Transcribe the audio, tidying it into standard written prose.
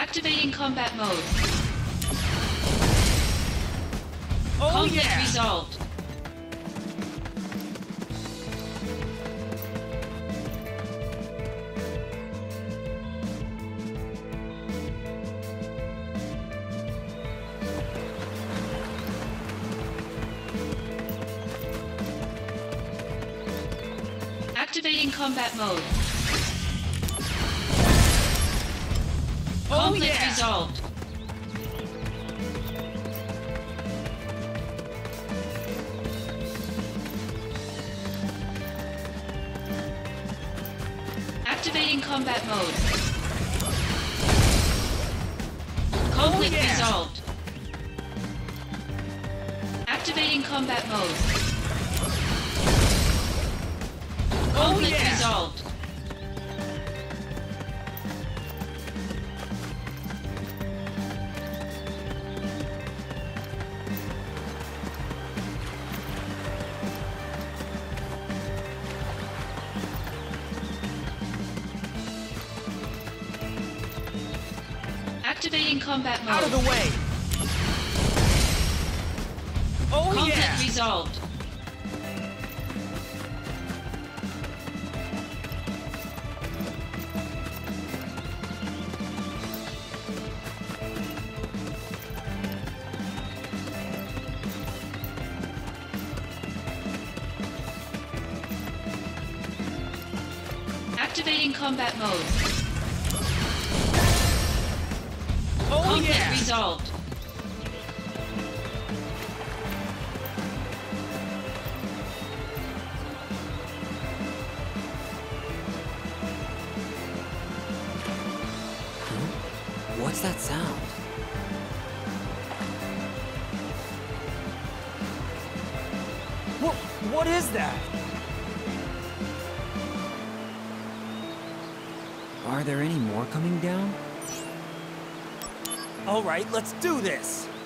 Activating combat mode. Oh Conflict yeah! resolved. Activating combat mode. Oh Conflict yeah! resolved. Activating combat mode. Conflict yeah! resolved. Activating combat mode. Conflict yeah! resolved. Activating combat mode. Out of the way! Oh Conflict yeah! resolved. Activating combat mode. Oh Conflict yeah! resolved. What's that sound? What is that? Are there any more coming down? All right, let's do this!